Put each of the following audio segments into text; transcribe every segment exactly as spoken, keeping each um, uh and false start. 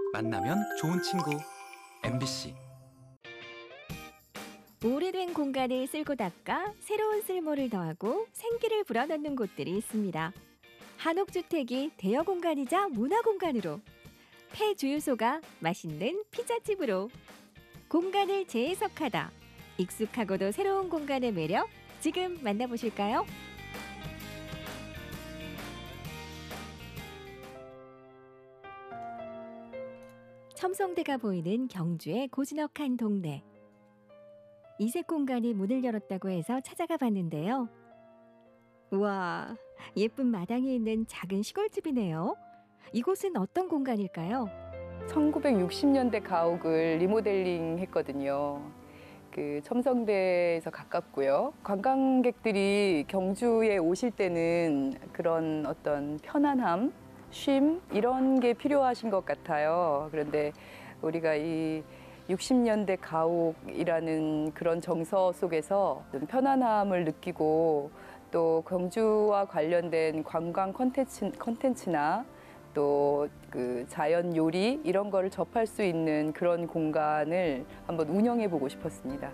만나면 좋은 친구 엠비씨. 오래된 공간을 쓸고 닦아 새로운 쓸모를 더하고 생기를 불어넣는 곳들이 있습니다. 한옥주택이 대여 공간이자 문화 공간으로, 폐주유소가 맛있는 피자집으로, 공간을 재해석하다, 익숙하고도 새로운 공간의 매력, 지금 만나보실까요? 첨성대가 보이는 경주의 고즈넉한 동네. 이색 공간이 문을 열었다고 해서 찾아가 봤는데요. 우와, 예쁜 마당에 있는 작은 시골집이네요. 이곳은 어떤 공간일까요? 천구백육십 년대 가옥을 리모델링 했거든요. 그 첨성대에서 가깝고요. 관광객들이 경주에 오실 때는 그런 어떤 편안함, 쉼 이런 게 필요하신 것 같아요. 그런데 우리가 이 육십 년대 가옥이라는 그런 정서 속에서 좀 편안함을 느끼고, 또 경주와 관련된 관광 콘텐츠, 콘텐츠나 또 그 자연 요리 이런 거를 접할 수 있는 그런 공간을 한번 운영해 보고 싶었습니다.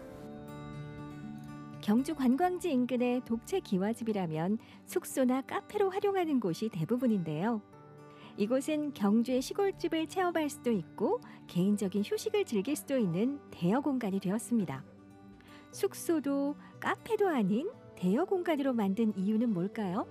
경주 관광지 인근의 독채 기와집이라면 숙소나 카페로 활용하는 곳이 대부분인데요. 이곳은 경주의 시골집을 체험할 수도 있고 개인적인 휴식을 즐길 수도 있는 대여 공간이 되었습니다. 숙소도 카페도 아닌 대여 공간으로 만든 이유는 뭘까요?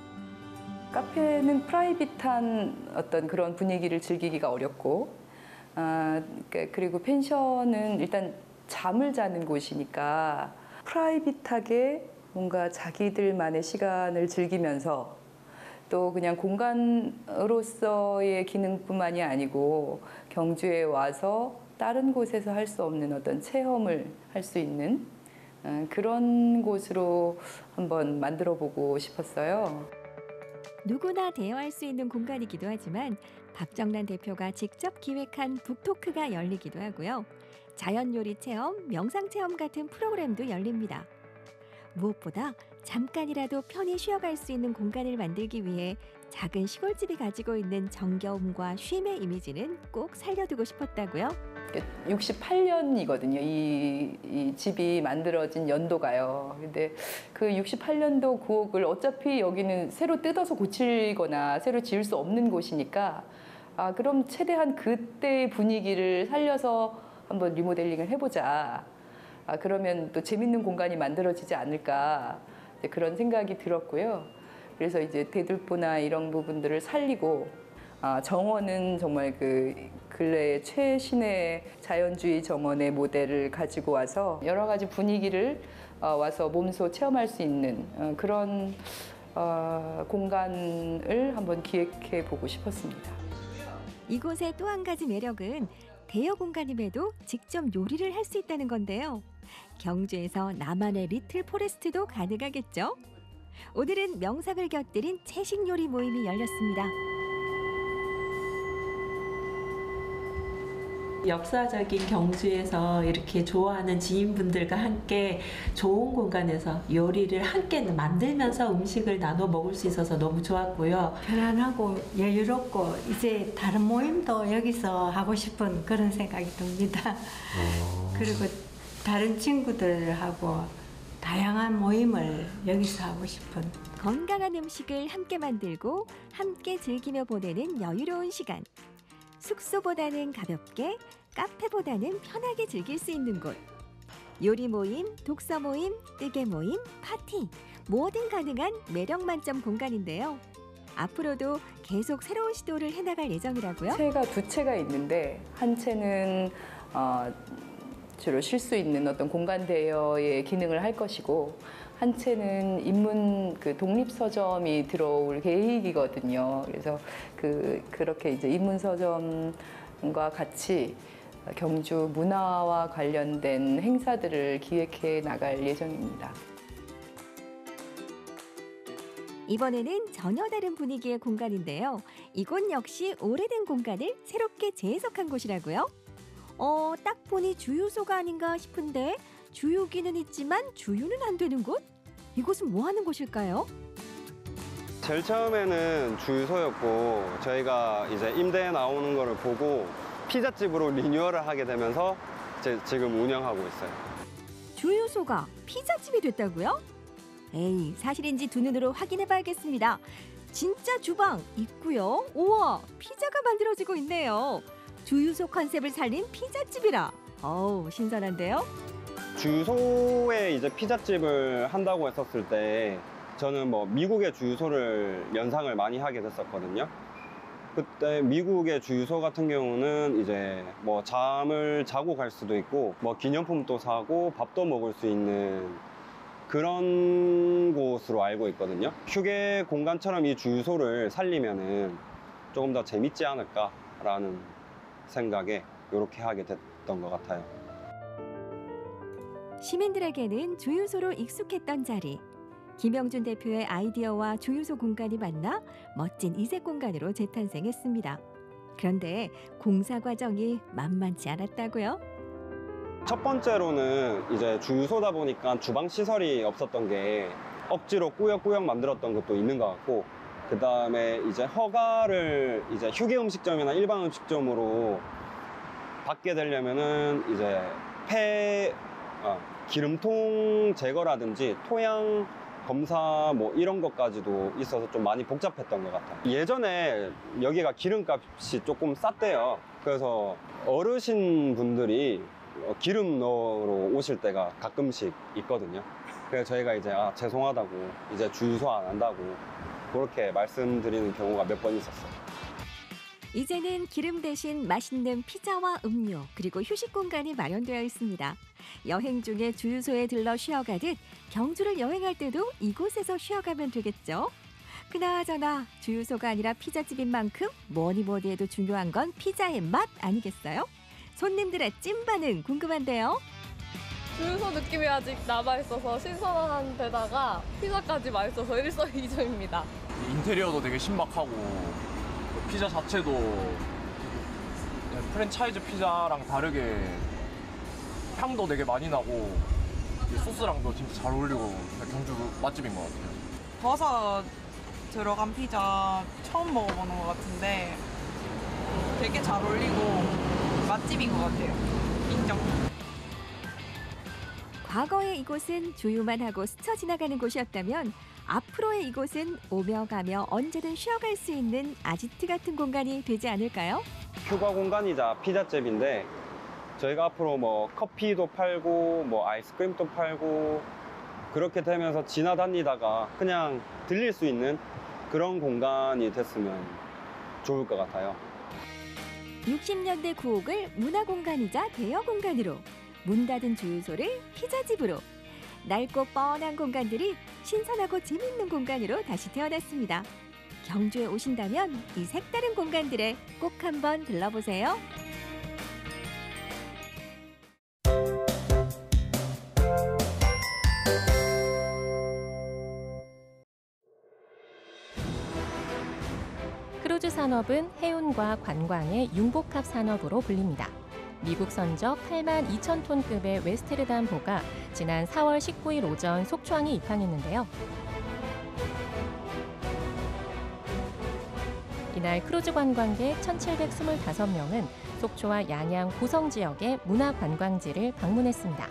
카페는 프라이빗한 어떤 그런 분위기를 즐기기가 어렵고, 아, 그리고 펜션은 일단 잠을 자는 곳이니까 프라이빗하게 뭔가 자기들만의 시간을 즐기면서 또 그냥 공간으로서의 기능뿐만이 아니고 경주에 와서 다른 곳에서 할 수 없는 어떤 체험을 할 수 있는 그런 곳으로 한번 만들어 보고 싶었어요. 누구나 대여할 수 있는 공간이기도 하지만 박정란 대표가 직접 기획한 북토크가 열리기도 하고요. 자연요리 체험, 명상체험 같은 프로그램도 열립니다. 무엇보다 잠깐이라도 편히 쉬어갈 수 있는 공간을 만들기 위해 작은 시골집이 가지고 있는 정겨움과 쉼의 이미지는 꼭 살려두고 싶었다고요? 육십팔 년이거든요. 이, 이 집이 만들어진 연도가요. 근데 그 육십팔 년도 구옥을 어차피 여기는 새로 뜯어서 고치거나 새로 지을 수 없는 곳이니까, 아, 그럼 최대한 그때의 분위기를 살려서 한번 리모델링을 해보자. 아, 그러면 또 재밌는 공간이 만들어지지 않을까, 그런 생각이 들었고요. 그래서 이제 대들보나 이런 부분들을 살리고, 아, 정원은 정말 그 근래의 최신의 자연주의 정원의 모델을 가지고 와서 여러 가지 분위기를 어, 와서 몸소 체험할 수 있는 어, 그런 어, 공간을 한번 기획해 보고 싶었습니다. 이곳의 또 한 가지 매력은 대여 공간임에도 직접 요리를 할 수 있다는 건데요. 경주에서 나만의 리틀 포레스트도 가능하겠죠? 오늘은 명상을 곁들인 채식 요리 모임이 열렸습니다. 역사적인 경주에서 이렇게 좋아하는 지인분들과 함께 좋은 공간에서 요리를 함께 만들면서 음식을 나눠 먹을 수 있어서 너무 좋았고요. 편안하고 여유롭고 이제 다른 모임도 여기서 하고 싶은 그런 생각이 듭니다. 오. 그리고 다른 친구들하고 다양한 모임을 여기서 하고 싶은. 건강한 음식을 함께 만들고 함께 즐기며 보내는 여유로운 시간. 숙소보다는 가볍게, 카페보다는 편하게 즐길 수 있는 곳. 요리 모임, 독서 모임, 뜨개 모임, 파티, 뭐든 가능한 매력 만점 공간인데요. 앞으로도 계속 새로운 시도를 해나갈 예정이라고요? 채가 두 채가 있는데, 한 채는 어, 주로 쉴 수 있는 어떤 공간 대여의 기능을 할 것이고, 한 채는 인문 그 독립 서점이 들어올 계획이거든요. 그래서 그 그렇게 이제 인문 서점과 같이 경주 문화와 관련된 행사들을 기획해 나갈 예정입니다. 이번에는 전혀 다른 분위기의 공간인데요. 이곳 역시 오래된 공간을 새롭게 재해석한 곳이라고요? 어, 딱 보니 주유소가 아닌가 싶은데 주유기는 있지만 주유는 안 되는 곳? 이곳은 뭐 하는 곳일까요? 제일 처음에는 주유소였고, 저희가 이제 임대에 나오는 거를 보고 피자집으로 리뉴얼을 하게 되면서 제, 지금 운영하고 있어요. 주유소가 피자집이 됐다고요? 에이, 사실인지 두 눈으로 확인해봐야겠습니다. 진짜 주방 있고요. 우와, 피자가 만들어지고 있네요. 주유소 컨셉을 살린 피자집이라. 어우, 신선한데요? 주유소에 이제 피자집을 한다고 했었을 때 저는 뭐 미국의 주유소를 연상을 많이 하게 됐었거든요. 그때 미국의 주유소 같은 경우는 이제 뭐 잠을 자고 갈 수도 있고 뭐 기념품도 사고 밥도 먹을 수 있는 그런 곳으로 알고 있거든요. 휴게 공간처럼 이 주유소를 살리면은 조금 더 재밌지 않을까라는 생각에 이렇게 하게 됐던 것 같아요. 시민들에게는 주유소로 익숙했던 자리. 김영준 대표의 아이디어와 주유소 공간이 만나 멋진 이색 공간으로 재탄생했습니다. 그런데 공사 과정이 만만치 않았다고요? 첫 번째로는 이제 주유소다 보니까 주방 시설이 없었던 게 억지로 꾸역꾸역 만들었던 것도 있는 것 같고, 그 다음에 이제 허가를 이제 휴게 음식점이나 일반 음식점으로 받게 되려면은 이제 폐 어, 기름통 제거라든지 토양 검사 뭐 이런 것까지도 있어서 좀 많이 복잡했던 것 같아요. 예전에 여기가 기름값이 조금 쌌대요. 그래서 어르신 분들이 기름 넣으러 오실 때가 가끔씩 있거든요. 그래서 저희가 이제 아 죄송하다고 이제 주유소 안 한다고 그렇게 말씀드리는 경우가 몇 번 있었어요. 이제는 기름 대신 맛있는 피자와 음료 그리고 휴식 공간이 마련되어 있습니다. 여행 중에 주유소에 들러 쉬어가듯 경주를 여행할 때도 이곳에서 쉬어가면 되겠죠. 그나저나 주유소가 아니라 피자집인 만큼 뭐니 뭐니 해도 중요한 건 피자의 맛 아니겠어요? 손님들의 찐 반응 궁금한데요. 주유소 느낌이 아직 남아있어서 신선한 데다가 피자까지 맛있어서 일석이조입니다. 인테리어도 되게 신박하고 피자 자체도 프랜차이즈 피자랑 다르게 향도 되게 많이 나고 소스랑도 진짜 잘 어울리고 경주 맛집인 것 같아요. 버섯 들어간 피자 처음 먹어보는 것 같은데 되게 잘 어울리고 맛집인 것 같아요. 인정. 과거의 이곳은 주유만 하고 스쳐 지나가는 곳이었다면 앞으로의 이곳은 오며 가며 언제든 쉬어갈 수 있는 아지트 같은 공간이 되지 않을까요? 휴가 공간이자 피자집인데 저희가 앞으로 뭐 커피도 팔고 뭐 아이스크림도 팔고 그렇게 되면서 지나다니다가 그냥 들릴 수 있는 그런 공간이 됐으면 좋을 것 같아요. 육십 년대 구옥을 문화공간이자 대여공간으로, 문 닫은 주유소를 피자집으로, 낡고 뻔한 공간들이 신선하고 재밌는 공간으로 다시 태어났습니다. 경주에 오신다면 이 색다른 공간들에 꼭 한번 들러보세요. 크루즈 산업은 해운과 관광의 융복합 산업으로 불립니다. 미국 선적 팔만 이천 톤급의 웨스테르담호가 지난 사월 십구일 오전 속초항에 입항했는데요. 이날 크루즈 관광객 천칠백이십오 명은 속초와 양양 고성 지역의 문화관광지를 방문했습니다.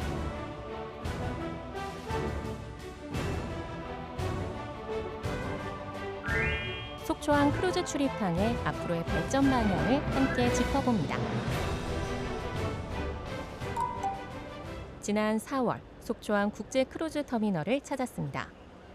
속초항 크루즈 출입항의 앞으로의 발전 방향을 함께 짚어봅니다. 지난 사월 속초항 국제 크루즈 터미널을 찾았습니다.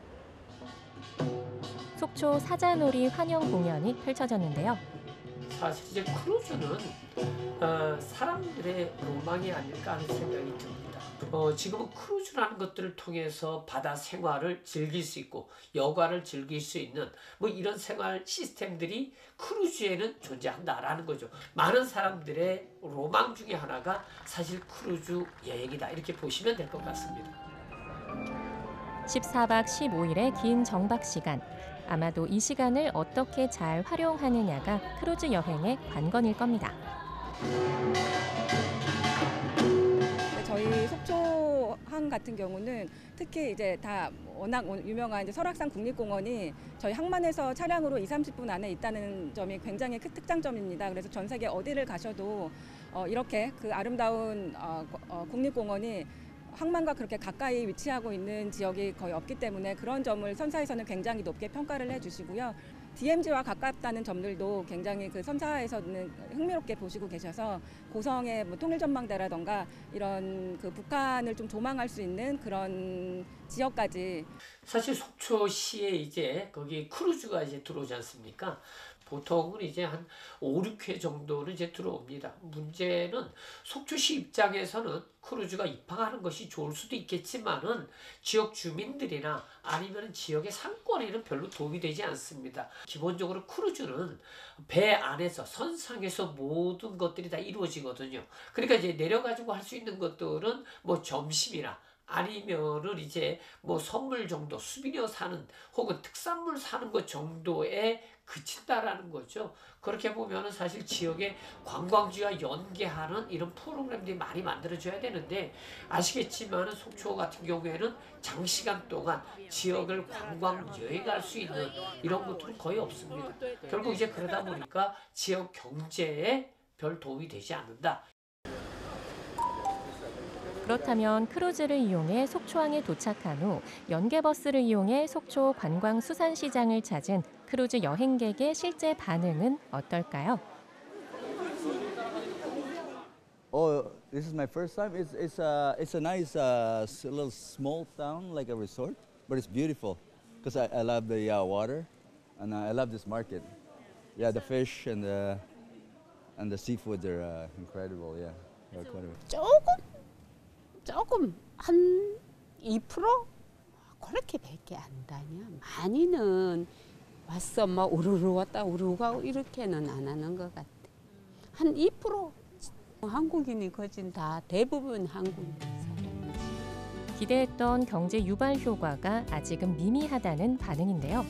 속초 사자놀이 환영 공연이 펼쳐졌는데요. 사실 이제 크루즈는 어, 사람들의 로망이 아닐까 하는 생각이 듭니다. 어, 지금은 크루즈라는 것들을 통해서 바다 생활을 즐길 수 있고 여가를 즐길 수 있는 뭐 이런 생활 시스템들이 크루즈에는 존재한다라는 거죠. 많은 사람들의 로망 중에 하나가 사실 크루즈 여행이다 이렇게 보시면 될 것 같습니다. 십사박 십오일의 긴 정박 시간. 아마도 이 시간을 어떻게 잘 활용하느냐가 크루즈 여행의 관건일 겁니다. 저희 속초항 포항 같은 경우는 특히 이제 다 워낙 유명한 이제 설악산 국립공원이 저희 항만에서 차량으로 이삼십 분 안에 있다는 점이 굉장히 큰 특장점입니다. 그래서 전 세계 어디를 가셔도 어, 이렇게 그 아름다운 어, 어, 국립공원이 항만과 그렇게 가까이 위치하고 있는 지역이 거의 없기 때문에 그런 점을 선사에서는 굉장히 높게 평가를 해주시고요. 디엠지와 가깝다는 점들도 굉장히 그 선사에서는 흥미롭게 보시고 계셔서 고성의 뭐 통일전망대라던가 이런 그 북한을 좀 조망할 수 있는 그런 지역까지. 사실 속초시에 이제 거기 크루즈가 이제 들어오지 않습니까? 보통은 이제 한 오, 육 회 정도는 이제 들어옵니다. 문제는 속초시 입장에서는 크루즈가 입항하는 것이 좋을 수도 있겠지만은 지역 주민들이나 아니면 지역의 상권에는 별로 도움이 되지 않습니다. 기본적으로 크루즈는 배 안에서 선상에서 모든 것들이 다 이루어지거든요. 그러니까 이제 내려가지고 할 수 있는 것들은 뭐 점심이나 아니면은 이제 뭐 선물 정도, 수비녀 사는 혹은 특산물 사는 것 정도에 그친다라는 거죠. 그렇게 보면은 사실 지역의 관광지와 연계하는 이런 프로그램들이 많이 만들어져야 되는데 아시겠지만은 속초 같은 경우에는 장시간 동안 지역을 관광 여행할 수 있는 이런 것들은 거의 없습니다. 결국 이제 그러다 보니까 지역 경제에 별 도움이 되지 않는다. 그렇다면 크루즈를 이용해 속초항에 도착한 후 연계버스를 이용해 속초 관광수산시장을 찾은 크루즈 여행객의 실제 반응은 어떨까요? Oh, this is my first time. It's it's a it's a nice uh, little small town like a resort, but it's beautiful because I, I love the uh, water and I love this market. Yeah, the fish and the and the seafood are uh, incredible. Yeah, incredible. 조금 조금 한 이 퍼센트 그렇게밖에 안 다녀. 많이는 왔어 뭐 우르르 왔다 우르르 가고 이렇게는 안 하는 것 같아. 한 이 퍼센트 한국인이 거진 다 대부분 한국인 사람이지. 기대했던 경제 유발 효과가 아직은 미미하다는 반응인데요.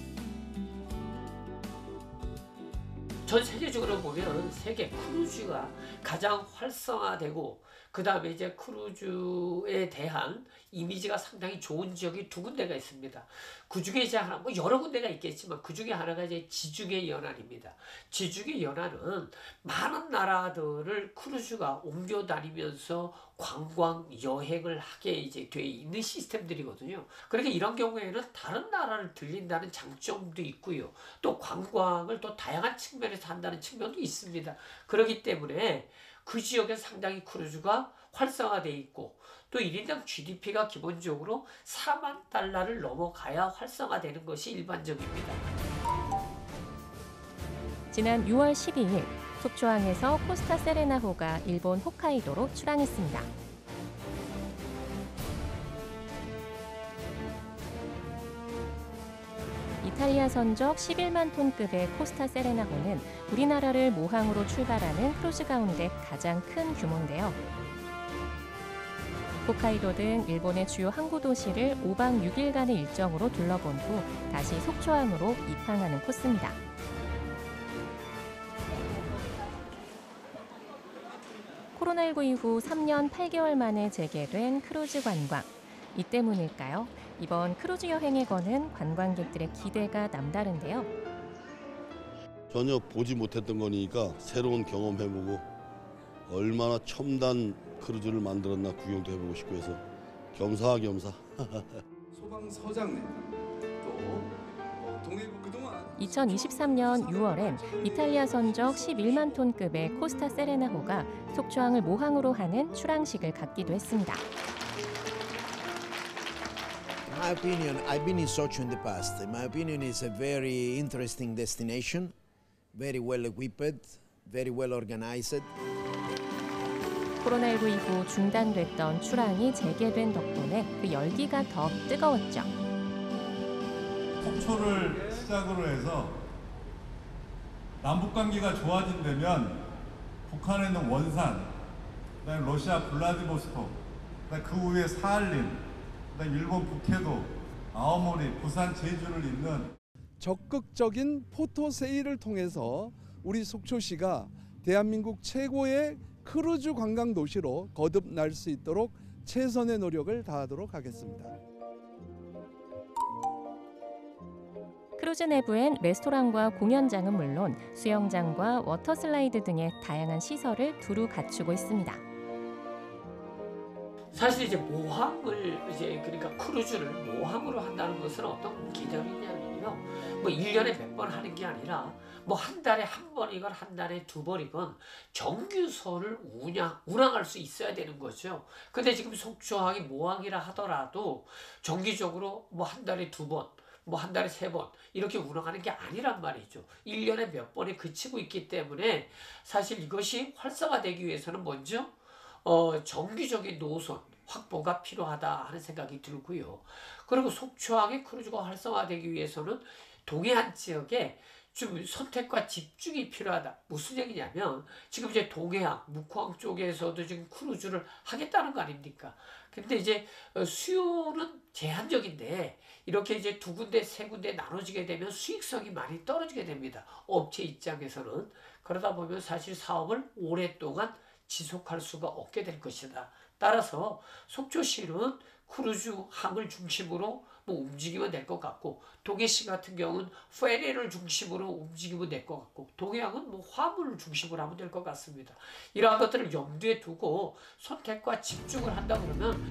전 세계적으로 보면 세계 크루즈가 가장 활성화되고 그 다음에 이제 크루즈에 대한 이미지가 상당히 좋은 지역이 두 군데가 있습니다. 그 중에 이제 하나, 뭐 여러 군데가 있겠지만 그 중에 하나가 이제 지중해 연안입니다. 지중해 연안은 많은 나라들을 크루즈가 옮겨 다니면서 관광 여행을 하게 이제 돼 있는 시스템들이거든요. 그러니까 이런 경우에는 다른 나라를 들린다는 장점도 있고요. 또 관광을 또 다양한 측면에서 한다는 측면도 있습니다. 그렇기 때문에 그 지역에 상당히 크루즈가 활성화되어 있고 또 일 인당 지디피가 기본적으로 사만 달러를 넘어가야 활성화되는 것이 일반적입니다. 지난 유월 십이일 속초항에서 코스타 세레나호가 일본 홋카이도로 출항했습니다. 이탈리아 선적 십일만 톤급의 코스타 세레나호는 우리나라를 모항으로 출발하는 크루즈 가운데 가장 큰 규모인데요. 홋카이도 등 일본의 주요 항구 도시를 오박 육일간의 일정으로 둘러본 후 다시 속초항으로 입항하는 코스입니다. 코로나십구 이후 삼 년 팔 개월 만에 재개된 크루즈 관광. 이 때문일까요? 이번 크루즈 여행에 거는 관광객들의 기대가 남다른데요. 전혀 보지 못했던 거니까 새로운 경험해보고 얼마나 첨단 크루즈를 만들었나 구경도 해보고 싶고 해서 겸사겸사. 소방서장님 또 동해부 그동안 이천이십삼 년 유월엔 이탈리아 선적 십일만 톤급의 코스타 세레나호가 속초항을 모항으로 하는 출항식을 갖기도 했습니다. In my opinion, I've been in Sochi in the past. In my opinion, it's a very interesting destination, very well equipped, very well organized. 코로나십구 이후 중단됐던 출항이 재개된 덕분에 그 열기가 더 뜨거웠죠. 속초를 시작으로 해서 남북관계가 좋아진다면 북한에 있는 원산, 그다음에 러시아 블라디보스토크, 그다음에 그 위에 사할린, 그다음에 일본 북해도, 아오모리, 부산, 제주를 잇는 적극적인 포토 세일을 통해서 우리 속초시가 대한민국 최고의 크루즈 관광 도시로 거듭날 수 있도록 최선의 노력을 다하도록 하겠습니다. 크루즈 내부엔 레스토랑과 공연장은 물론 수영장과 워터슬라이드 등의 다양한 시설을 두루 갖추고 있습니다. 사실 이제 모함을 이제 그러니까 크루즈를 모함으로 한다는 것은 어떤 개념이냐면요. 뭐 일 년에 몇 번 하는 게 아니라 뭐 한 달에 한 번이건 한 달에 두 번이건 정규선을 운영, 운항할 수 있어야 되는 거죠. 근데 지금 속초항이 모항이라 하더라도 정기적으로 뭐 한 달에 두 번, 뭐 한 달에 세 번 이렇게 운항하는 게 아니란 말이죠. 일 년에 몇 번에 그치고 있기 때문에 사실 이것이 활성화되기 위해서는 먼저 어, 정기적인 노선 확보가 필요하다 하는 생각이 들고요. 그리고 속초항의 크루즈가 활성화되기 위해서는 동해안 지역에 좀 선택과 집중이 필요하다. 무슨 얘기냐면 지금 이제 동해안, 묵호항 쪽에서도 지금 크루즈를 하겠다는 거 아닙니까? 근데 이제 수요는 제한적인데 이렇게 이제 두 군데, 세 군데 나눠지게 되면 수익성이 많이 떨어지게 됩니다. 업체 입장에서는. 그러다 보면 사실 사업을 오랫동안 지속할 수가 없게 될 것이다. 따라서 속초시는 크루즈 항을 중심으로 뭐 움직이면 될 것 같고 동해시 같은 경우는 페리를 중심으로 움직이면 될 것 같고 동해항은 뭐 화물을 중심으로 하면 될 것 같습니다. 이러한 것들을 염두에 두고 선택과 집중을 한다 그러면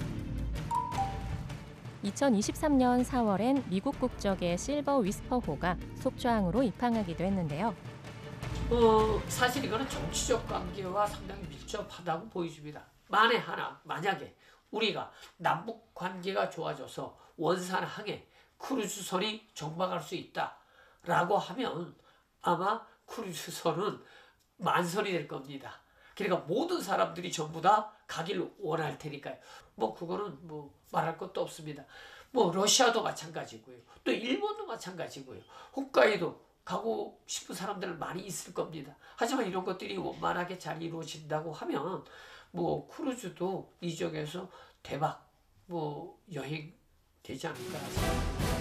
이천이십삼 년 사월엔 미국 국적의 실버 위스퍼호가 속초항으로 입항하기도 했는데요. 어, 사실 이거는 정치적 관계와 상당히 밀접하다고 보여집니다. 만에 하나, 만약에 우리가 남북 관계가 좋아져서 원산항에 크루즈선이 정박할 수 있다라고 하면 아마 크루즈선은 만선이 될 겁니다. 그러니까 모든 사람들이 전부 다 가기를 원할 테니까요. 뭐 그거는 뭐 말할 것도 없습니다. 뭐 러시아도 마찬가지고요. 또 일본도 마찬가지고요. 홋카이도 가고 싶은 사람들은 많이 있을 겁니다. 하지만 이런 것들이 원만하게 잘 이루어진다고 하면 뭐 크루즈도 이 지역에서 대박 뭐 여행 되지 않을까 생각합니다.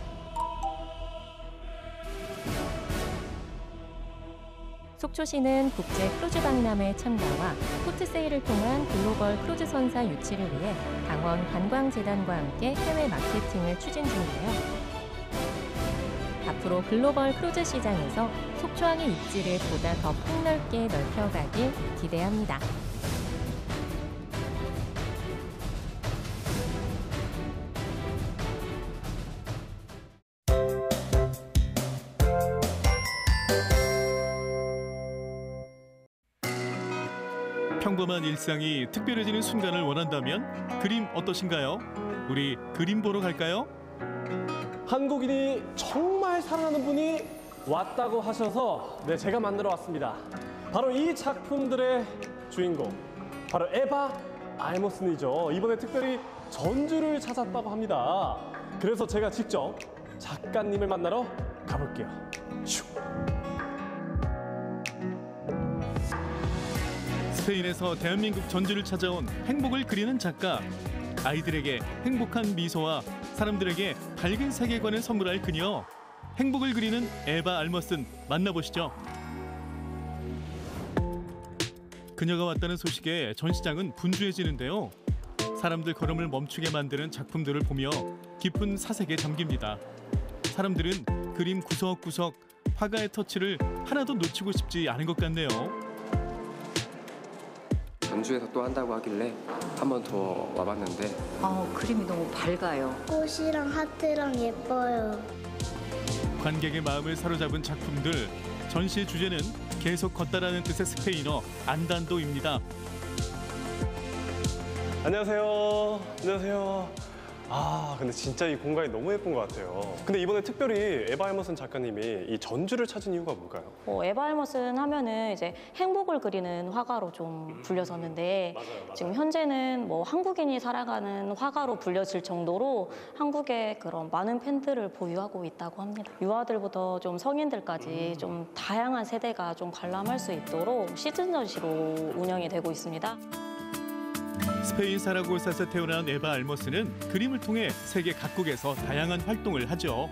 속초시는 국제 크루즈 박람회 참가와 포트세일을 통한 글로벌 크루즈 선사 유치를 위해 강원 관광재단과 함께 해외 마케팅을 추진 중인데요. 앞으로 글로벌 크루즈 시장에서 속초항의 입지를 보다 더 폭넓게 넓혀가길 기대합니다. 평범한 일상이 특별해지는 순간을 원한다면 그림 어떠신가요? 우리 그림 보러 갈까요? 한국인이 정말 사랑하는 분이 왔다고 하셔서 네, 제가 만들어 왔습니다. 바로 이 작품들의 주인공, 바로 에바 알모슨이죠. 이번에 특별히 전주를 찾았다고 합니다. 그래서 제가 직접 작가님을 만나러 가볼게요. 슉. 스페인에서 대한민국 전주를 찾아온 행복을 그리는 작가. 아이들에게 행복한 미소와 사람들에게 밝은 세계관을 선물할 그녀. 행복을 그리는 에바 알머슨 만나보시죠. 그녀가 왔다는 소식에 전시장은 분주해지는데요. 사람들 걸음을 멈추게 만드는 작품들을 보며 깊은 사색에 잠깁니다. 사람들은 그림 구석구석 화가의 터치를 하나도 놓치고 싶지 않은 것 같네요. 전주에서 또 한다고 하길래 한 번 더 와봤는데 어, 그림이 너무 밝아요. 꽃이랑 하트랑 예뻐요. 관객의 마음을 사로잡은 작품들. 전시의 주제는 계속 걷다라는 뜻의 스페인어 안단도입니다. 안녕하세요. 안녕하세요. 아, 근데 진짜 이 공간이 너무 예쁜 것 같아요. 근데 이번에 특별히 에바 알머슨 작가님이 이 전주를 찾은 이유가 뭘까요? 어, 에바 알머슨 하면은 이제 행복을 그리는 화가로 좀 불렸었는데 맞아요, 맞아요. 지금 현재는 뭐 한국인이 살아가는 화가로 불려질 정도로 한국에 그런 많은 팬들을 보유하고 있다고 합니다. 유아들부터 좀 성인들까지 음. 좀 다양한 세대가 좀 관람할 수 있도록 시즌 전시로 운영이 되고 있습니다. 스페인 사라고사에서 태어난 에바 알머스는 그림을 통해 세계 각국에서 다양한 활동을 하죠.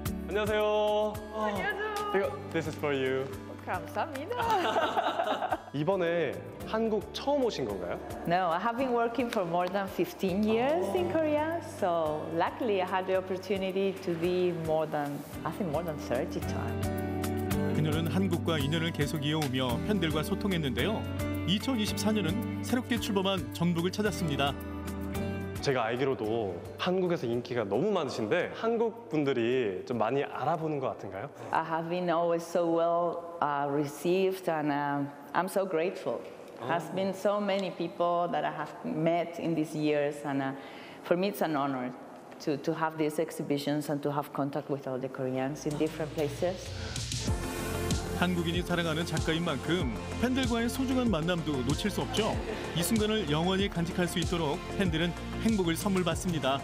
안녕하세요. 안녕하세요. 이거 This is for you. 감사합니다. 이번에 한국 처음 오신 건가요? No, I have been working for more than fifteen years in Korea. So luckily I had the opportunity to be more than, I think more than thirty times. 그녀는 한국과 인연을 계속 이어오며 팬들과 소통했는데요. 이천이십사 년은 새롭게 출범한 정북을 찾았습니다. 제가 알기로도 한국에서 인기가 너무 많으신데 한국 분들이 좀 많이 알아보는 것 같은가요? I have been always so well uh, received and uh, I'm so grateful. There has been so many people that I have met in these years and uh, for me it's an honor to, to have these exhibitions and to have contact with all the Koreans in different places. 한국인이 사랑하는 작가인 만큼 팬들과의 소중한 만남도 놓칠 수 없죠. 이 순간을 영원히 간직할 수 있도록 팬들은 행복을 선물 받습니다.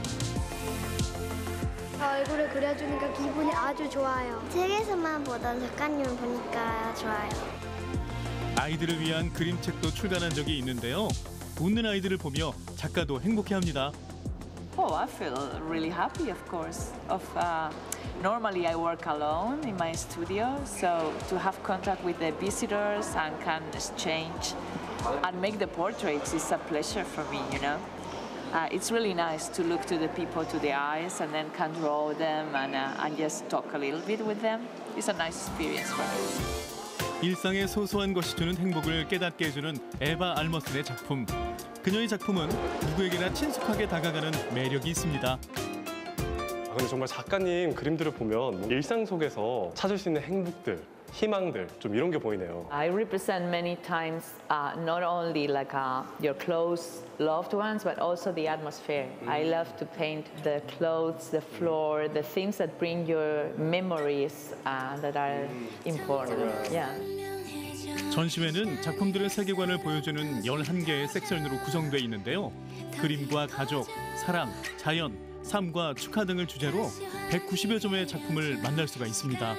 얼굴을 그려주니까 기분이 아주 좋아요. 책에서만 보던 작가님을 보니까 좋아요. 아이들을 위한 그림책도 출간한 적이 있는데요. 웃는 아이들을 보며 작가도 행복해합니다. Oh, I feel really happy, of course. Of uh, normally I work alone in my studio, so to have contact with the visitors and can exchange and make the portraits is a pleasure for me. You know, uh, it's really nice to look to the people to the eyes and then can draw them and uh, and just talk a little bit with them. It's a nice experience for me. 일상의 소소한 것이 주는 행복을 깨닫게 해주는 에바 알머슨의 작품. 그녀의 작품은 누구에게나 친숙하게 다가가는 매력이 있습니다. 아, 근데 정말 작가님 그림들을 보면 일상 속에서 찾을 수 있는 행복들, 희망들 좀 이런 게 보이네요. I represent many times uh, not only like uh, your close loved ones, but also the atmosphere. Mm. I love to paint the clothes, the floor, the things that bring your memories uh, that are important. Yeah. 전시회는 작품들의 세계관을 보여주는 열한 개의 섹션으로 구성되어 있는데요. 그림과 가족, 사랑, 자연, 삶과 축하 등을 주제로 백구십여 점의 작품을 만날 수가 있습니다.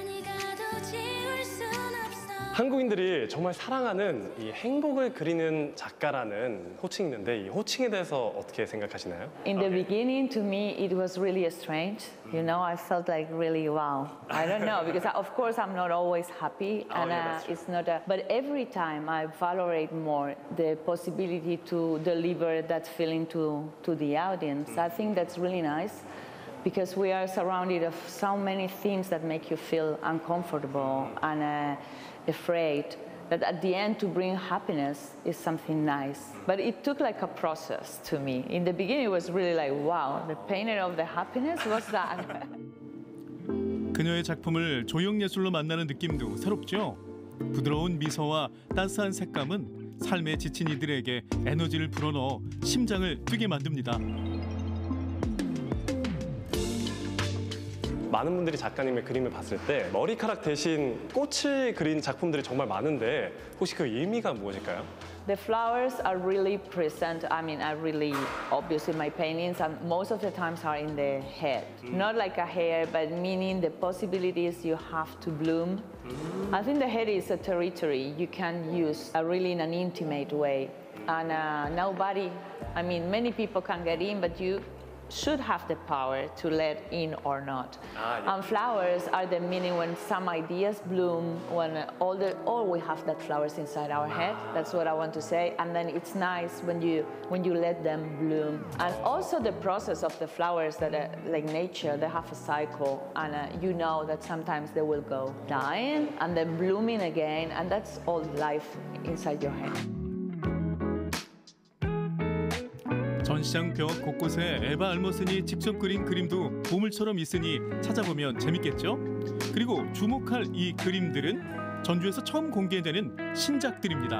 한국인들이 정말 사랑하는 이 행복을 그리는 작가라는 호칭이 있는데 이 호칭에 대해서 어떻게 생각하시나요? In the beginning, to me, it was really strange. You know, I felt like really wow. I don't know because of course I'm not always happy, and uh, it's not. A, but every time I valorate more the possibility to deliver that feeling to to the audience. I think that's really nice. Because we are surrounded of so many things that make you feel uncomfortable and uh, afraid, that at the end to bring happiness is something nice. But it took like a process to me. In the beginning it was really like, wow, the painting of the happiness was that. 그녀의 작품을 조형예술로 만나는 느낌도 새롭죠. 부드러운 미소와 따스한 색감은 삶에 지친 이들에게 에너지를 불어넣어 심장을 뛰게 만듭니다. 많은 분들이 작가님의 그림을 봤을 때 머리카락 대신 꽃을 그린 작품들이 정말 많은데 혹시 그 의미가 무엇일까요? The flowers are really present. I mean, are really obvious in my paintings, and most of the times are in the head. Mm. Not like a hair, but meaning the possibilities you have to bloom. Mm. I think the head is a territory you can use uh, really in an intimate way. And uh, nobody, I mean, many people can get in, but you should have the power to let in or not. Ah, yeah. And flowers are the meaning when some ideas bloom, when all the all we have that flowers inside our head. That's what I want to say. And then it's nice when you when you let them bloom. And also the process of the flowers that are like nature, they have a cycle, and uh, you know that sometimes they will go dying and then blooming again, and that's all life inside your head. 전시장 벽 곳곳에 에바 알머슨이 직접 그린 그림도 보물처럼 있으니 찾아보면 재밌겠죠? 그리고 주목할 이 그림들은 전주에서 처음 공개되는 신작들입니다.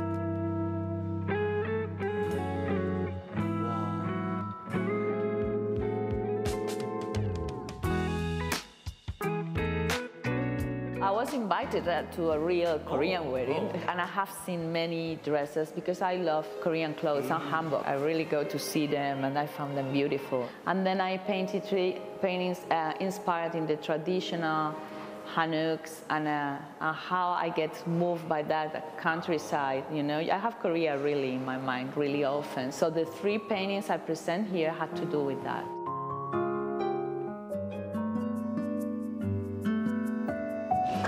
I was invited to a real Korean wedding, and I have seen many dresses because I love Korean clothes and hanbok. I really go to see them, and I found them beautiful. And then I painted three paintings uh, inspired in the traditional Hanuks and, uh, and how I get moved by that countryside. You know, I have Korea really in my mind really often. So the three paintings I present here had to do with that.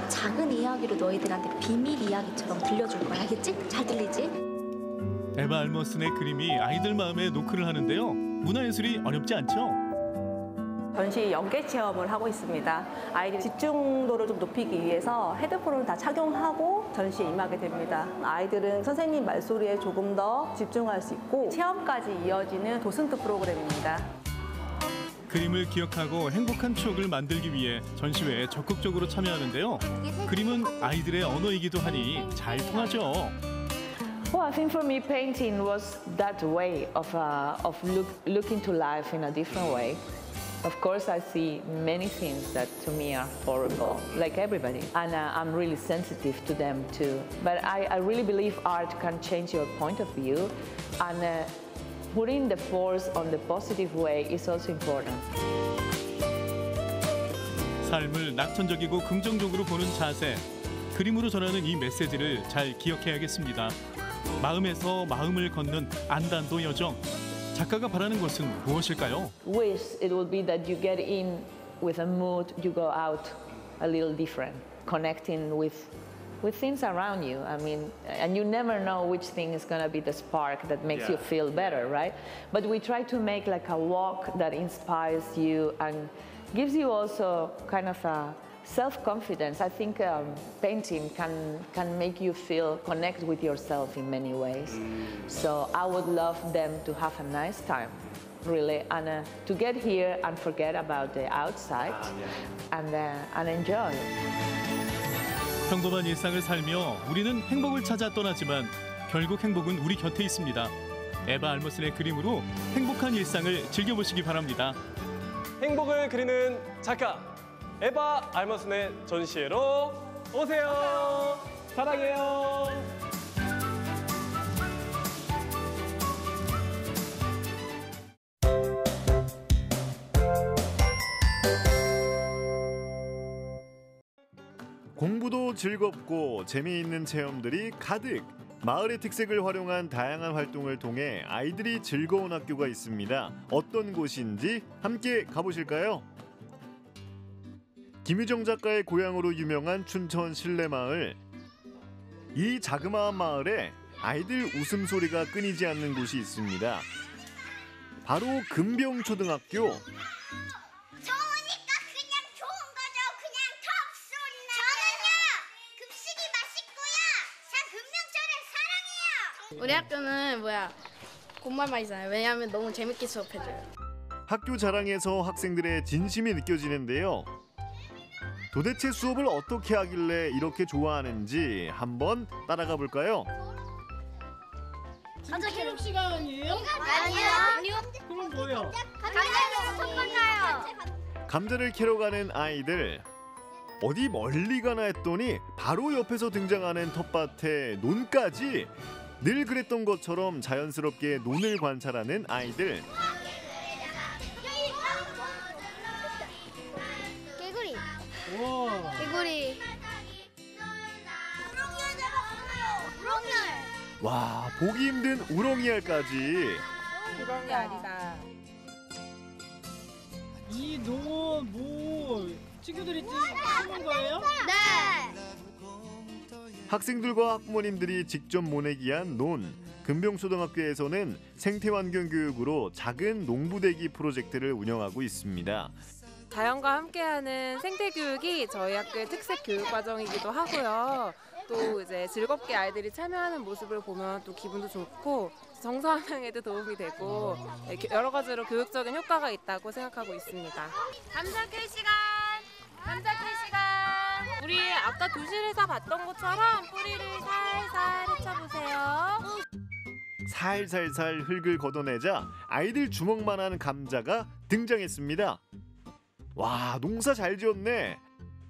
작은 이야기로 너희들한테 비밀 이야기처럼 들려줄 거야. 알겠지? 잘 들리지? 에바 알머슨의 그림이 아이들 마음에 노크를 하는데요. 문화예술이 어렵지 않죠? 전시 연계 체험을 하고 있습니다. 아이들 집중도를 좀 높이기 위해서 헤드폰을 다 착용하고 전시에 임하게 됩니다. 아이들은 선생님 말소리에 조금 더 집중할 수 있고 체험까지 이어지는 도슨트 프로그램입니다. 그림을 기억하고 행복한 추억을 만들기 위해 전시회에 적극적으로 참여하는데요. 그림은 아이들의 언어이기도 하니 잘 통하죠. Well, I think for me, painting was that way of uh, of look, looking to life in a different way. Of course, I see many things that to me are horrible, like everybody, and uh, I'm really sensitive to them too. But I, I really believe art can change your point of view, and uh, putting the force on the positive way is also important. 삶을 낙천적이고 긍정적으로 보는 자세, 그림으로 전하는 이 메시지를 잘 기억해야겠습니다. 마음에서 마음을 걷는 안단도 여정. 작가가 바라는 것은 무엇일까요? Wish it will be that you get in with a mood, you go out a little different, connecting with with things around you. I mean, and you never know which thing is going to be the spark that makes Yeah. you feel better, right? But we try to make like a walk that inspires you and gives you also kind of a self-confidence. I think um, painting can can make you feel connect with yourself in many ways. So I would love them to have a nice time, really, and uh, to get here and forget about the outside and uh, and enjoy. 평범한 일상을 살며 우리는 행복을 찾아 떠나지만 결국 행복은 우리 곁에 있습니다. 에바 알머슨의 그림으로 행복한 일상을 즐겨보시기 바랍니다. 행복을 그리는 작가 에바 알머슨의 전시회로 오세요. 사랑해요. 공부도 즐겁고 재미있는 체험들이 가득. 마을의 특색을 활용한 다양한 활동을 통해 아이들이 즐거운 학교가 있습니다. 어떤 곳인지 함께 가보실까요? 김유정 작가의 고향으로 유명한 춘천 신례마을. 이 자그마한 마을에 아이들 웃음소리가 끊이지 않는 곳이 있습니다. 바로 금병초등학교. 우리 학교는 뭐야 공부만 있어요. 왜냐하면 너무 재밌게 수업해줘요. 학교 자랑에서 학생들의 진심이 느껴지는데요. 도대체 수업을 어떻게 하길래 이렇게 좋아하는지 한번 따라가 볼까요? 진짜 체육 시간이에요? 아니요. 아니요. 그럼 뭐예요? 감자로 섞어가요. 감자를 캐러 가는 아이들. 어디 멀리 가나 했더니 바로 옆에서 등장하는 텃밭에 논까지. 늘 그랬던 것처럼 자연스럽게 논을 관찰하는 아이들. 개구리. 와. 개구리. 우렁이알. 와, 보기 힘든 우렁이알까지. 우렁이알이다. 이 농은 뭐 친구들이 찍는 거예요? 네. 학생들과 학부모님들이 직접 모내기 한 논. 금병초등학교에서는 생태환경 교육으로 작은 농부대기 프로젝트를 운영하고 있습니다. 자연과 함께하는 생태교육이 저희 학교의 특색 교육 과정이기도 하고요. 또 이제 즐겁게 아이들이 참여하는 모습을 보면 또 기분도 좋고 정서 함양에도 도움이 되고 여러 가지로 교육적인 효과가 있다고 생각하고 있습니다. 감자 캘 시간! 감자 캘 시간! 우리 아까 교실에서 봤던 것처럼 뿌리를 살살 헤쳐보세요. 살살살 흙을 걷어내자 아이들 주먹만한 감자가 등장했습니다. 와, 농사 잘 지었네.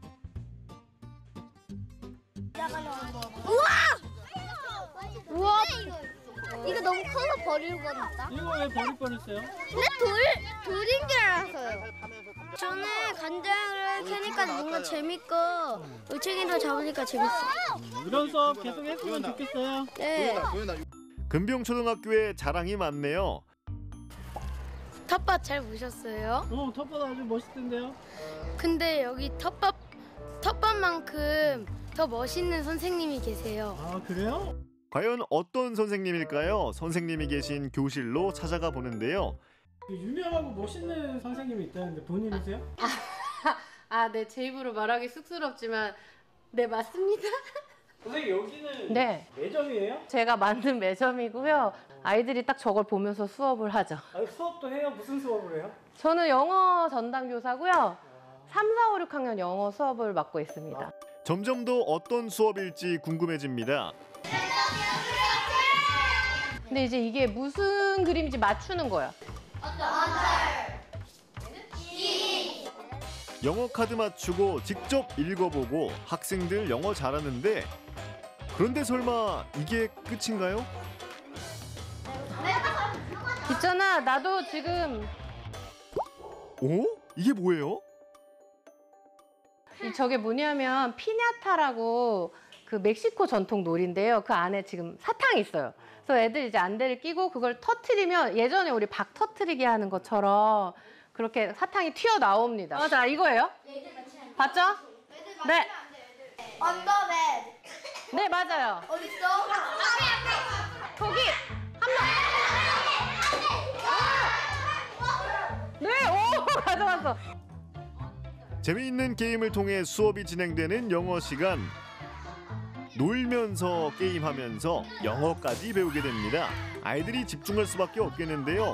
우와! 우와! 이거 너무 커서 버릴 뻔했다. 이거 왜 버릴 뻔했어요? 근데 돌 돌인 줄 알았어요. 저는 간장을 캐니까 뭔가 재밌고 올챙이도 잡으니까 재밌어. 이런 수업 계속 했으면 좋겠어요. 네. 금병초등학교에 자랑이 많네요. 텃밭 잘 보셨어요? 어, 텃밭 아주 멋있던데요. 근데 여기 텃밭 텃밭만큼 더 멋있는 선생님이 계세요. 아, 그래요? 과연 어떤 선생님일까요? 선생님이 계신 교실로 찾아가 보는데요. 유명하고 멋있는 선생님이 있다는데 본인이세요? 아, 네, 제 입으로 말하기 쑥스럽지만 네, 맞습니다. 선생님, 여기는 네. 매점이에요? 제가 만든 매점이고요. 아이들이 딱 저걸 보면서 수업을 하죠. 아, 수업도 해요? 무슨 수업을 해요? 저는 영어 전담 교사고요. 삼, 사, 오, 육 학년 영어 수업을 맡고 있습니다. 점점 더 어떤 수업일지 궁금해집니다. 근데 이제 이게 무슨 그림인지 맞추는 거야. 영어 카드 맞추고 직접 읽어보고 학생들 영어 잘하는데 그런데 설마 이게 끝인가요? 있잖아, 나도 지금 오? 이게 뭐예요? 이 저게 뭐냐면 피냐타라고 그 멕시코 전통 놀이인데요. 그 안에 지금 사탕이 있어요. 그래서 애들 이제 안대를 끼고 그걸 터트리면 예전에 우리 박 터트리기 하는 것처럼 그렇게 사탕이 튀어나옵니다. 아, 자, 이거예요? 봤죠? 네. 언더베드. 네, 맞아요. 어딨어? 거기 한 명. 네, 오, 가져왔어. 재미있는 게임을 통해 수업이 진행되는 영어 시간. 놀면서 게임하면서 영어까지 배우게 됩니다. 아이들이 집중할 수밖에 없겠는데요.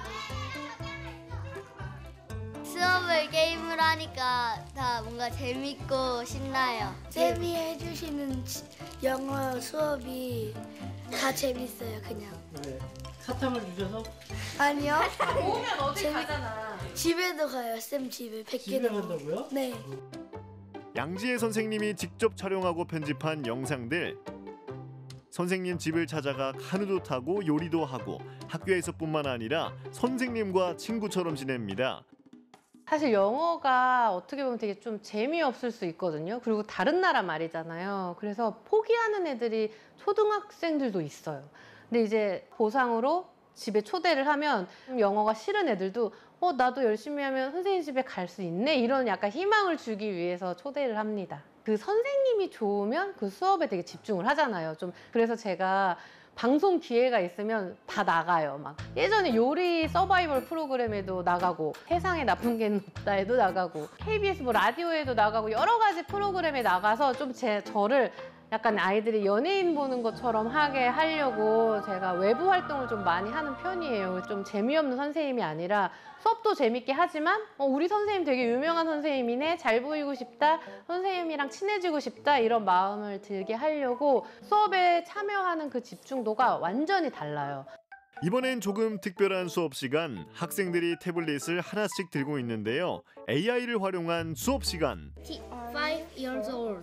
수업을 게임으로 하니까 다 뭔가 재밌고 신나요. 쌤이 해주시는 지- 영어 수업이 다 재밌어요, 그냥. 네. 사탕을 주셔서? 아니요. 오면 어디 재밌- 가잖아. 집에도 가요, 쌤 집에. 백 집에 개도 간다고요? 네. 양지혜 선생님이 직접 촬영하고 편집한 영상들. 선생님 집을 찾아가 카누도 타고 요리도 하고 학교에서뿐만 아니라 선생님과 친구처럼 지냅니다. 사실 영어가 어떻게 보면 되게 좀 재미없을 수 있거든요. 그리고 다른 나라 말이잖아요. 그래서 포기하는 애들이 초등학생들도 있어요. 근데 이제 보상으로 집에 초대를 하면 영어가 싫은 애들도 어 나도 열심히 하면 선생님 집에 갈 수 있네 이런 약간 희망을 주기 위해서 초대를 합니다. 그 선생님이 좋으면 그 수업에 되게 집중을 하잖아요. 좀 그래서 제가 방송 기회가 있으면 다 나가요. 막 예전에 요리 서바이벌 프로그램에도 나가고 세상에 나쁜 게 없다에도 나가고 케이비에스 뭐 라디오에도 나가고 여러 가지 프로그램에 나가서 좀 제 저를 약간 아이들이 연예인 보는 것처럼 하게 하려고 제가 외부 활동을 좀 많이 하는 편이에요. 좀 재미없는 선생님이 아니라 수업도 재밌게 하지만 어, 우리 선생님 되게 유명한 선생님이네, 잘 보이고 싶다, 선생님이랑 친해지고 싶다 이런 마음을 들게 하려고 수업에 참여하는 그 집중도가 완전히 달라요. 이번엔 조금 특별한 수업 시간. 학생들이 태블릿을 하나씩 들고 있는데요. 에이아이를 활용한 수업 시간. five years old.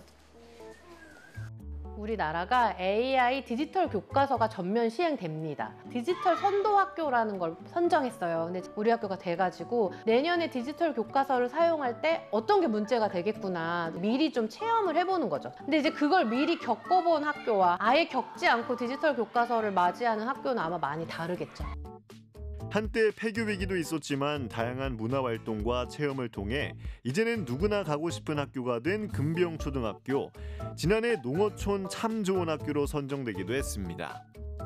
우리나라가 에이아이 디지털 교과서가 전면 시행됩니다. 디지털 선도 학교라는 걸 선정했어요. 근데 우리 학교가 돼가지고 내년에 디지털 교과서를 사용할 때 어떤 게 문제가 되겠구나 미리 좀 체험을 해보는 거죠. 근데 이제 그걸 미리 겪어본 학교와 아예 겪지 않고 디지털 교과서를 맞이하는 학교는 아마 많이 다르겠죠. 한때 폐교 위기도 있었지만 다양한 문화 활동과 체험을 통해 이제는 누구나 가고 싶은 학교가 된 금병초등학교. 지난해 농어촌 참 좋은 학교로 선정되기도 했습니다.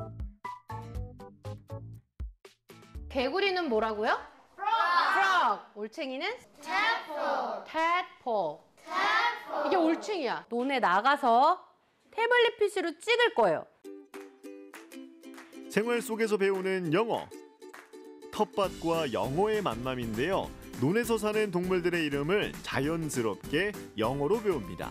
개구리는 뭐라고요? frog. 올챙이는? tadpole. tadpole. 이게 올챙이야. 논에 나가서 태블릿 피시로 찍을 거예요. 생활 속에서 배우는 영어. 텃밭과 영어의 만남인데요. 논에서 사는 동물들의 이름을 자연스럽게 영어로 배웁니다.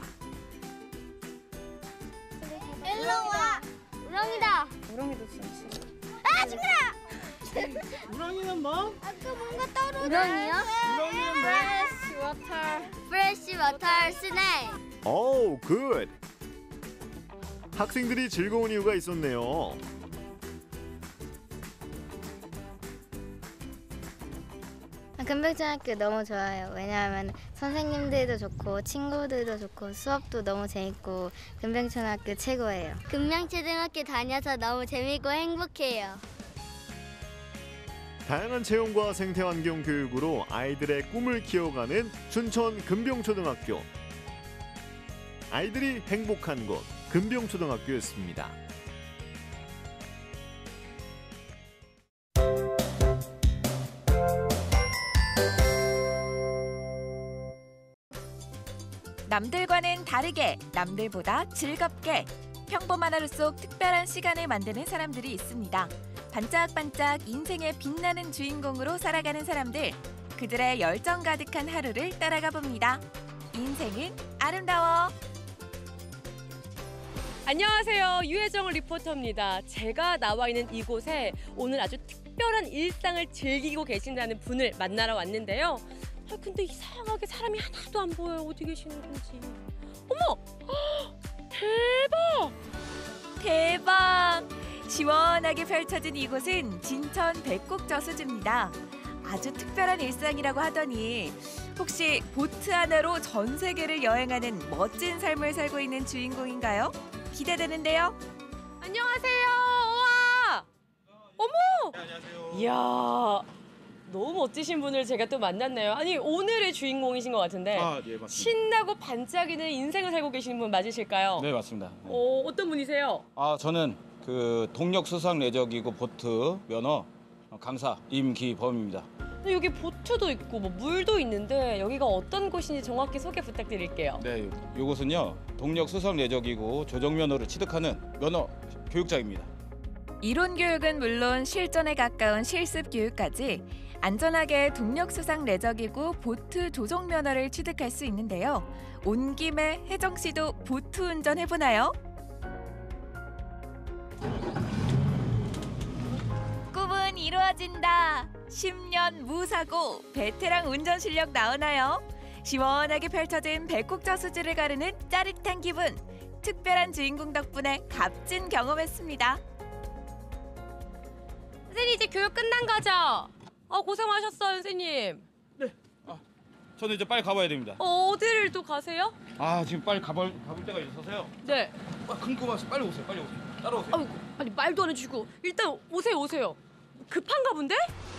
일로 와. 우렁이다. 우렁이도 진짜. 아, 친구야. 우렁이는 뭐? 아까 뭔가 떨어져. 우렁이요? 우렁이는 Fresh water. Fresh water snake. 오, 굿! 학생들이 즐거운 이유가 있었네요. 금병초등학교 너무 좋아요. 왜냐하면 선생님들도 좋고 친구들도 좋고 수업도 너무 재밌고 금병초등학교 최고예요. 금병초등학교 다녀서 너무 재밌고 행복해요. 다양한 체험과 생태환경 교육으로 아이들의 꿈을 키워가는 춘천 금병초등학교. 아이들이 행복한 곳 금병초등학교였습니다. 남들과는 다르게, 남들보다 즐겁게 평범한 하루 속 특별한 시간을 만드는 사람들이 있습니다. 반짝반짝 인생의 빛나는 주인공으로 살아가는 사람들, 그들의 열정 가득한 하루를 따라가 봅니다. 인생은 아름다워. 안녕하세요. 유혜정 리포터입니다. 제가 나와 있는 이곳에 오늘 아주 특별한 일상을 즐기고 계신다는 분을 만나러 왔는데요. 아, 근데 이상하게 사람이 하나도 안 보여요. 어디 계시는 건지. 어머! 대박! 대박! 시원하게 펼쳐진 이곳은 진천 백곡저수지입니다. 아주 특별한 일상이라고 하더니 혹시 보트 하나로 전 세계를 여행하는 멋진 삶을 살고 있는 주인공인가요? 기대되는데요. 안녕하세요. 우와! 어머! 네, 안녕하세요. 이야, 너무 멋지신 분을 제가 또 만났네요. 아니, 오늘의 주인공이신 것 같은데. 아, 예, 맞습니다. 신나고 반짝이는 인생을 살고 계시는 분 맞으실까요? 네, 맞습니다. 네. 어, 어떤 분이세요? 아, 저는 그 동력 수상 레저기구 보트 면허 강사 임기범입니다. 여기 보트도 있고 뭐 물도 있는데 여기가 어떤 곳인지 정확히 소개 부탁드릴게요. 네, 이곳은요 동력 수상 레저기구 조정 면허를 취득하는 면허 교육장입니다. 이론 교육은 물론 실전에 가까운 실습 교육까지 안전하게 동력 수상 레저기구 보트 조종 면허를 취득할 수 있는데요. 온 김에 혜정 씨도 보트 운전 해보나요? 꿈은 이루어진다. 십 년 무사고 베테랑 운전 실력 나오나요? 시원하게 펼쳐진 백곡저수지를 가르는 짜릿한 기분. 특별한 주인공 덕분에 값진 경험했습니다. 선생님 이제 교육 끝난 거죠? 어, 고생하셨어요, 선생님. 네. 아, 저는 이제 빨리 가봐야 됩니다. 어, 어디를 또 가세요? 아, 지금 빨리 가볼, 가볼 때가 있어서요. 네. 아, 궁금해서 빨리 오세요, 빨리 오세요. 따라오세요. 아이고, 아니 말도 안 해주시고 일단 오세요, 오세요. 급한가 본데?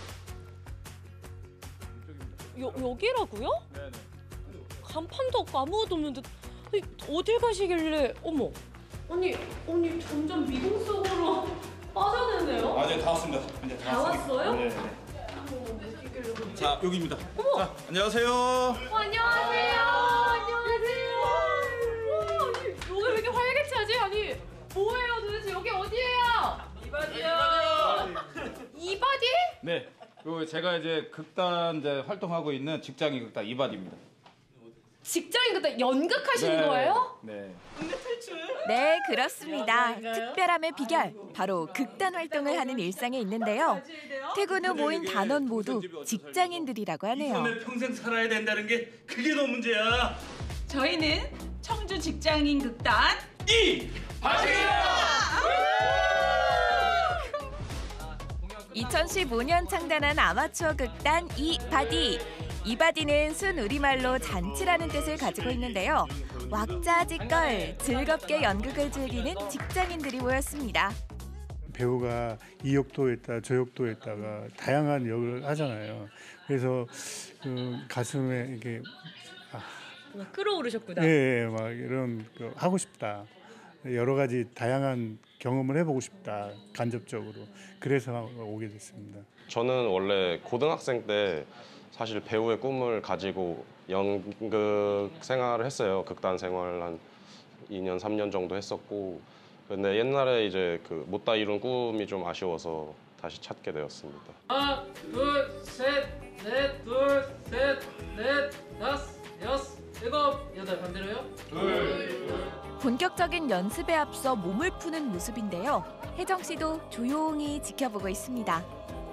여, 여기라고요? 네네. 간판도 없고 아무것도 없는데 아니, 어딜 가시길래? 어머, 아니, 언니 점점 미궁 속으로 빠져드네요. 아, 네, 다 왔습니다. 이제 다, 다 왔습니다. 왔어요? 네, 네. 어디길래 자, 여기입니다. 어머. 자, 안녕하세요. 어, 안녕하세요. 안녕하세요. 와, 아니, 여기 왜 이렇게 활기차지? 하지? 아니, 뭐예요 도대체? 여기 어디예요? 이바디요. 이바디? 네, 그 제가 이제 극단 이제 활동하고 있는 직장인 극단 이바디입니다. 직장인 극단 연극하시는 네. 거예요? 네. 네, 그렇습니다. 특별함의 비결, 바로 극단 활동을 하는 일상에 있는데요. 퇴근 후 모인 단원 모두 직장인들이라고 하네요. 이번에 평생 살아야 된다는 게 그게 너 문제야. 저희는 청주 직장인 극단 이바디입니다. 이천십오 년 창단한 아마추어 극단 이바디. 이바디는 순 우리말로 잔치라는 뜻을 가지고 있는데요. 왁자지껄 즐겁게 연극을 즐기는 직장인들이 모였습니다. 배우가 이 역도에 있다 저 역도에 있다가 다양한 역을 하잖아요. 그래서 그 가슴에 이게 아, 막 끌어오르셨구나. 예, 막 이런 그 하고 싶다. 여러 가지 다양한 경험을 해보고 싶다. 간접적으로. 그래서 오게 됐습니다. 저는 원래 고등학생 때 사실 배우의 꿈을 가지고 연극 생활을 했어요. 극단 생활을 한 이 년, 삼 년 정도 했었고, 근데 옛날에 이제 그 못다 이룬 꿈이 좀 아쉬워서 다시 찾게 되었습니다. 하나, 둘, 셋, 넷, 둘, 셋, 넷, 다섯, 여섯, 일곱, 여덟. 반대로요? 둘. 본격적인 연습에 앞서 몸을 푸는 모습인데요. 혜정 씨도 조용히 지켜보고 있습니다.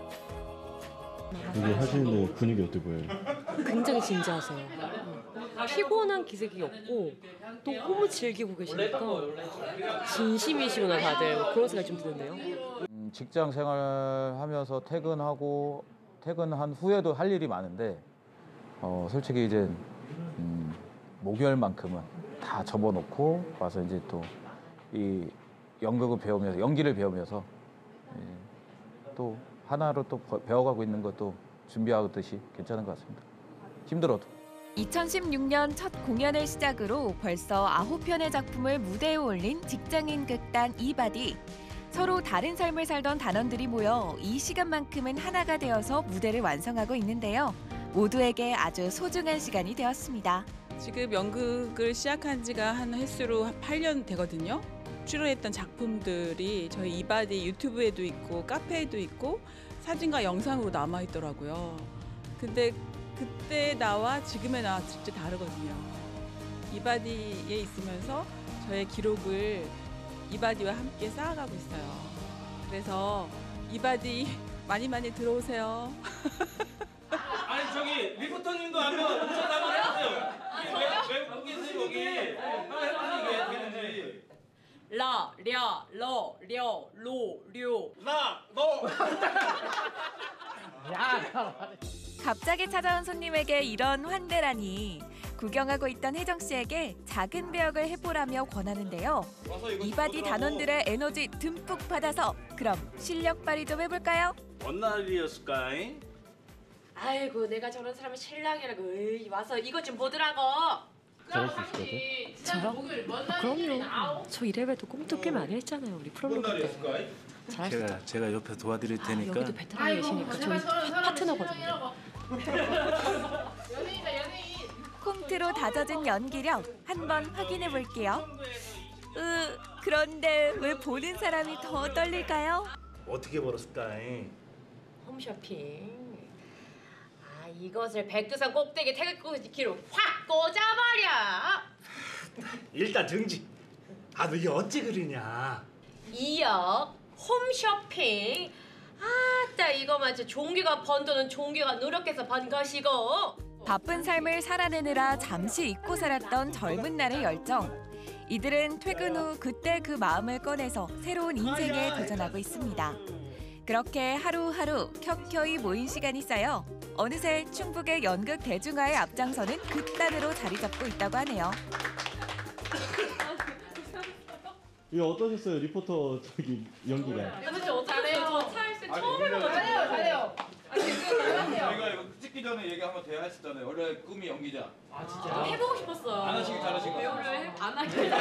이게 하시는데 분위기 어때 보여요? 굉장히 진지하세요. 피곤한 기색이 없고 또 너무 즐기고 계시니까 진심이시구나 다들. 그런 생각이 좀 드는데요. 음, 직장 생활하면서 퇴근하고 퇴근한 후에도 할 일이 많은데 어, 솔직히 이제 음, 목요일만큼은 다 접어놓고 와서 이제 또 이 연극을 배우면서 연기를 배우면서 예, 또 하나로 또 배워가고 있는 것도 준비하듯이 괜찮은 것 같습니다. 힘들어도. 이천십육 년 첫 공연을 시작으로 벌써 아홉 편의 작품을 무대에 올린 직장인 극단 이바디. 서로 다른 삶을 살던 단원들이 모여 이 시간만큼은 하나가 되어서 무대를 완성하고 있는데요. 모두에게 아주 소중한 시간이 되었습니다. 지금 연극을 시작한 지가 한 횟수로 팔 년 되거든요. 출연했던 작품들이 저희 이바디 유튜브에도 있고 카페에도 있고 사진과 영상으로 남아있더라고요. 근데 그때 나와 지금의 나와 진짜 다르거든요. 이바디에 있으면서 저의 기록을 이바디와 함께 쌓아가고 있어요. 그래서 이바디 많이 많이 들어오세요. 아니 저기 리포터님도 한번 운전 한번 해보세요. 외국에서 여기 한번 해보는 게 되는지. 라, 랴, 러, 려, 로, 료. 나, 너. 갑자기 찾아온 손님에게 이런 환대라니. 구경하고 있던 혜정 씨에게 작은 배역을 해보라며 권하는데요. 이바디 단원들의 에너지 듬뿍 받아서 그럼 실력 발휘 좀 해볼까요? 뭔 날이었을까잉? 아이고 내가 저런 사람의 신랑이라고. 에이, 와서 이것 좀 보더라고. 잘할 수 있을 것 같아? 그럼요. 저 이래봬도 꿈도 꽤 많이 했잖아요. 우리 프로그램 때. 제가 제가 옆에 도와드릴 테니까. 아, 여기도 베테랑이시니까 저희 파트너거든요. 연예인이다 연예인. 콩트로 다져진 연기력 한번 확인해 볼게요. 으, 그런데 왜 보는 사람이 더 떨릴까요? 어떻게 벌었을까잉? 홈쇼핑. 아, 이것을 백두산 꼭대기 태극기로 확 꽂아버려. 일단 정지. 아, 너 이게 어찌 그러냐? 이억 홈쇼핑. 아따 이거만 진짜 종기가 번 돈은 종기가 노력해서 번 것이고. 바쁜 삶을 살아내느라 잠시 잊고 살았던 젊은 날의 열정. 이들은 퇴근 후 그때 그 마음을 꺼내서 새로운 인생에 도전하고 있습니다. 그렇게 하루하루 켜켜이 모인 시간이 쌓여 어느새 충북의 연극 대중화에 앞장서는 극단으로 자리 잡고 있다고 하네요. 이거 어떠셨어요? 리포터 저기 연기가. 도대체 어떡해요? 저 차일스 처음 해봐가지고. 잘해요, 잘해요. 아, 저희가 이거 찍기 전에 얘기 한번 대화 했었잖아요. 원래 꿈이 연기자. 아 진짜? 해보고 싶었어요. 안 하시길 잘하신 것 같아요. 배우를 해- 안 하길.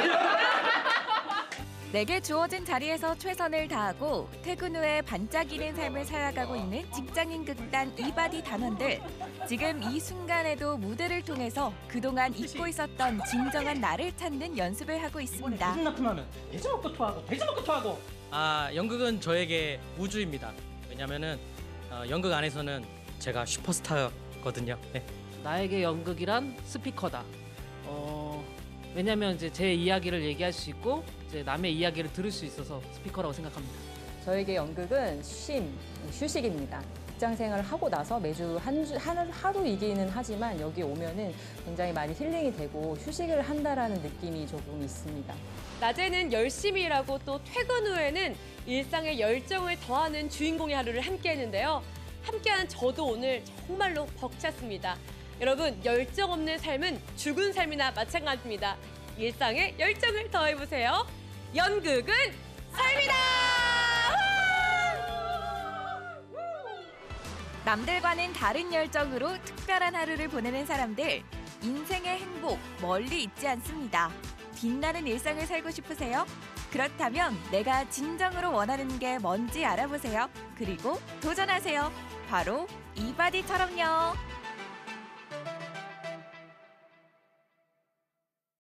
내게 주어진 자리에서 최선을 다하고 퇴근 후에 반짝이는 삶을 살아가고 있는 직장인 극단 이바디 단원들. 지금 이 순간에도 무대를 통해서 그동안 잊고 있었던 진정한 나를 찾는 연습을 하고 있습니다. 무슨 납품하면 돼지 먹고 토하고 돼지 먹고 토하고. 아, 연극은 저에게 우주입니다. 왜냐면은 어, 연극 안에서는 제가 슈퍼스타거든요. 네. 나에게 연극이란 스피커다. 어, 왜냐면 이제 제 이야기를 얘기할 수 있고 이제 남의 이야기를 들을 수 있어서 스피커라고 생각합니다. 저에게 연극은 쉼, 휴식입니다. 직장 생활을 하고 나서 매주 한 주, 한, 하루이기는 하지만 여기 오면은 굉장히 많이 힐링이 되고 휴식을 한다라는 느낌이 조금 있습니다. 낮에는 열심히 일하고 또 퇴근 후에는 일상의 열정을 더하는 주인공의 하루를 함께 했는데요. 함께한 저도 오늘 정말로 벅찼습니다. 여러분, 열정 없는 삶은 죽은 삶이나 마찬가지입니다. 일상에 열정을 더해보세요. 연극은 삶이다! 남들과는 다른 열정으로 특별한 하루를 보내는 사람들. 인생의 행복 멀리 있지 않습니다. 빛나는 일상을 살고 싶으세요? 그렇다면 내가 진정으로 원하는 게 뭔지 알아보세요. 그리고 도전하세요. 바로 이바디처럼요.